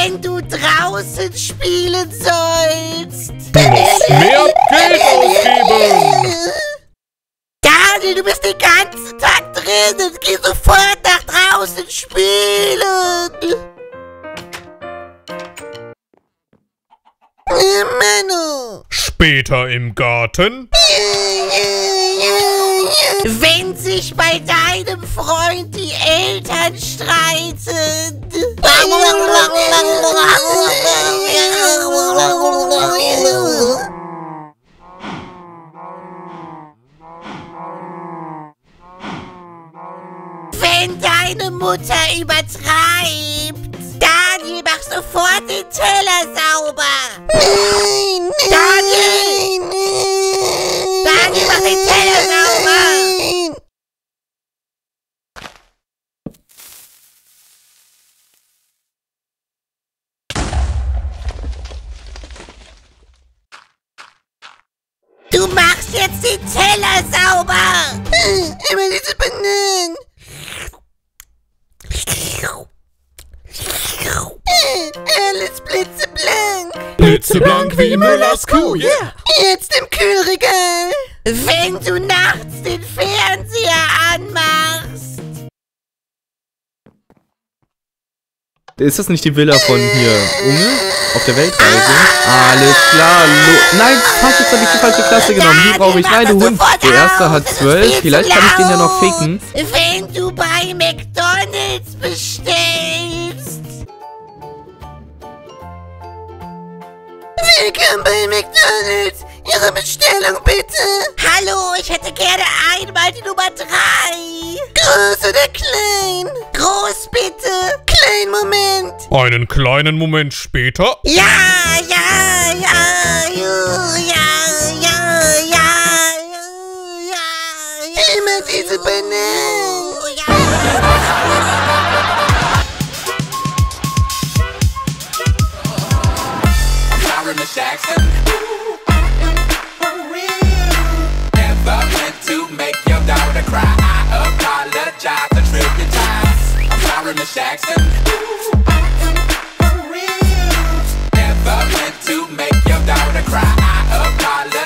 wenn du draußen spielen sollst. Du musst mehr Geld ausgeben. Daniel, du bist den ganzen Tag drin. Geh sofort nach draußen spielen. Manu. Später im Garten. Wenn sich bei deinem Freund die Eltern streiten. Wenn deine Mutter übertreibt. Daniel, mach sofort den Teller sauber. Nein, Daniel! Nein, Daniel, mach den Teller sauber. Du machst jetzt den Teller sauber. Immer diese Bananen. Alles blitzeblank. Blitzeblank wie Müllers Kuh, yeah. Jetzt im Kühlregal. Wenn du nachts den Fernseher anmachst. Ist das nicht die Villa von hier Unge? Auf der Weltreise? Alles klar. Nein, fuck, jetzt habe ich die falsche Klasse genommen. Die brauche ich. Nein, du Hund. Der erste hat 12. Vielleicht kann ich den ja noch ficken. Wenn du bei McDonald's bestellst. Willkommen bei McDonald's. Ihre Bestellung bitte. Hallo, ich hätte gerne einmal die Nummer 3. Groß oder klein? Groß bitte. Klein, Moment. Einen kleinen Moment später. Ja, ja, ja, ja, ja, ja, ja, ja. Immer diese Bananen. Jackson. Never meant to make your daughter cry. I apologize a trillion times. I'm sorry, Miss Jackson. Never meant to make your daughter cry. I apologize.